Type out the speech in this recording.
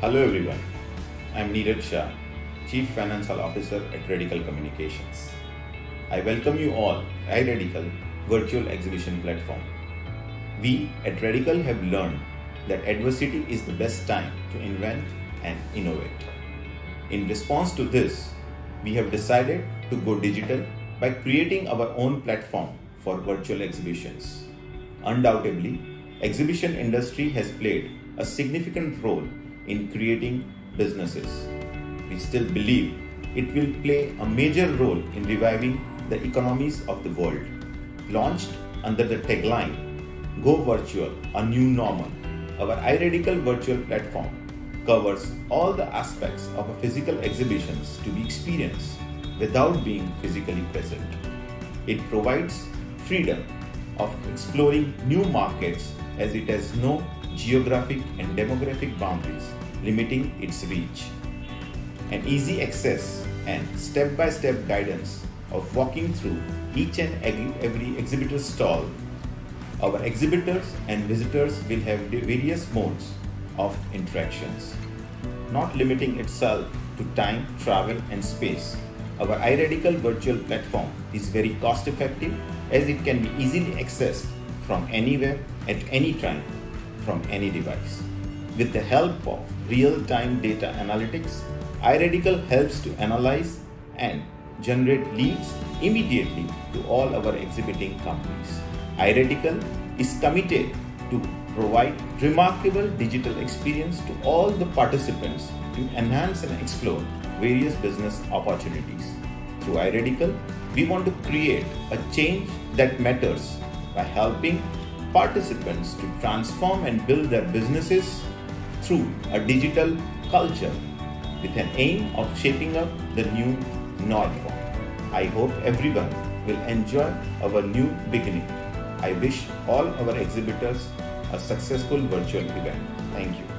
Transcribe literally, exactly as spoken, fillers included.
Hello everyone, I am Neeraj Shah, Chief Financial Officer at Radical Communications. I welcome you all at iRadical Virtual Exhibition Platform. We at Radical have learned that adversity is the best time to invent and innovate. In response to this, we have decided to go digital by creating our own platform for virtual exhibitions. Undoubtedly, exhibition industry has played a significant role in creating businesses. We still believe it will play a major role in reviving the economies of the world. Launched under the tagline, Go Virtual, a New Normal, our iRadical virtual platform covers all the aspects of a physical exhibitions to be experienced without being physically present. It provides freedom of exploring new markets as it has no geographic and demographic boundaries limiting its reach. An easy access and step-by-step guidance of walking through each and every exhibitor stall. Our exhibitors and visitors will have various modes of interactions, not limiting itself to time, travel and space. Our iRadical virtual platform is very cost-effective as it can be easily accessed from anywhere at any time from any device. With the help of real-time data analytics, iRadical helps to analyze and generate leads immediately to all our exhibiting companies. iRadical is committed to provide remarkable digital experience to all the participants to enhance and explore various business opportunities. Through iRadical, we want to create a change that matters by helping participants to transform and build their businesses through a digital culture with an aim of shaping up the new normal. I hope everyone will enjoy our new beginning. I wish all our exhibitors a successful virtual event. Thank you.